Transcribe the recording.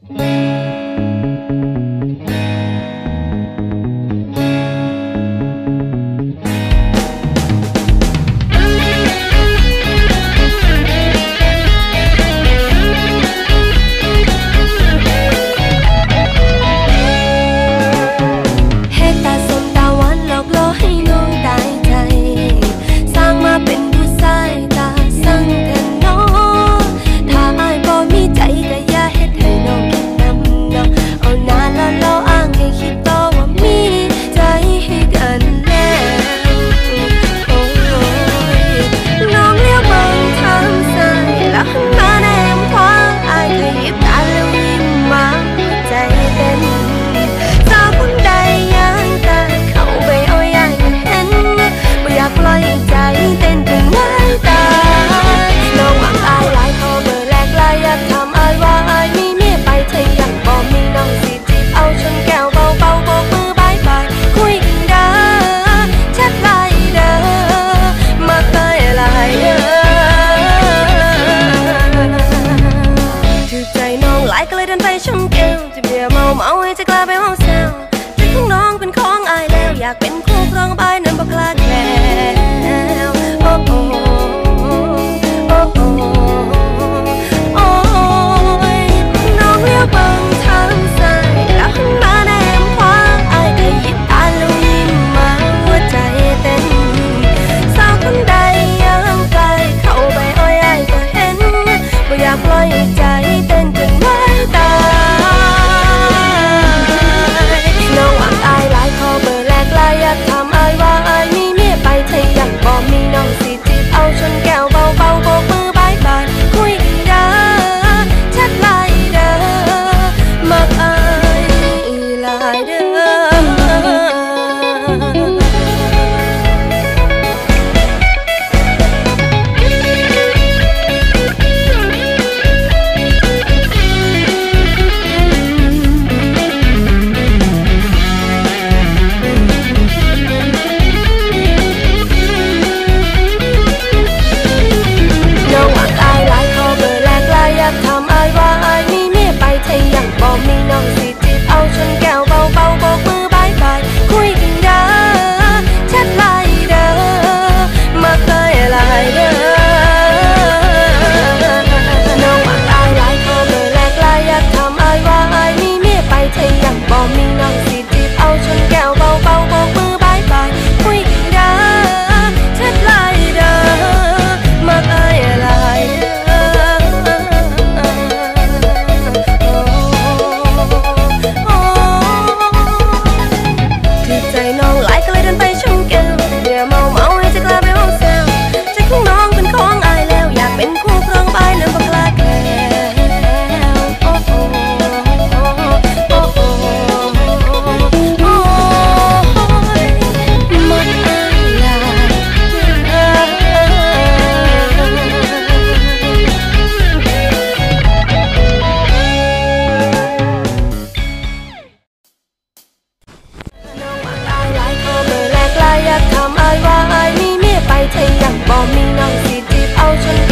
ก็เลยเดินไปชนแก้วจะเบียร์เมาให้จะกลายไปห้องแซวใจของน้องเป็นของอายแล้วอยากเป็นคู่ครองใบนั้นบอกลาแกล้วโอ้โอ้โอ้โอ้โอ้ยน้องเลี้ยวบังทางซ้ายแล้วหันมาแนมขวาอายก็หยิบตาแล้วยิ้มมาหัวใจเต้นสาวคนใดยังไกลเข้าไปอ้อยอายก็เห็นบ่อยากปล่อยใจเต้นจนไม่ตายน้องอักอายหลายขอเบอร์แรกลายอยากทำอายว่าอายมีเมียไปเธอยังบอกมีน้องสิจีบเอาชนแก้วเบาโบกมือบายบายคุยกันเด้อแชทไลน์เด้อมักอายหลายเด้อบอกมีน้องสิจีบเอาชนแก้วเบาโบกมือบายบายคุยกันเด้อแชทไลน์เด้อมักอายหลายเด้อน้องมักอายหลายขอเบอร์แรกลายอยากทำอายว่าอายมีเมียไปเธอยังบอกมีน้องสิจีบเอาชนแก้วเบาโบกมือบายบายคุยกันเด้อแชทไลน์เด้อมักอายหลายเด้อใจน้องหลายก็เลยเดินไปชนแก้วเบียร์เมาให้จะกลายไปห้องแซวใจของน้องเป็นของอายแล้วอยากเป็นคู่ครองใบนั้นบอกลาแกล้วโอ้โอ้โอ้โอ้โอ้หมดอายหลายอยากทำอายว่าอายมีเมียไปเธอยังบอกมีน้องสิจีบเอาชน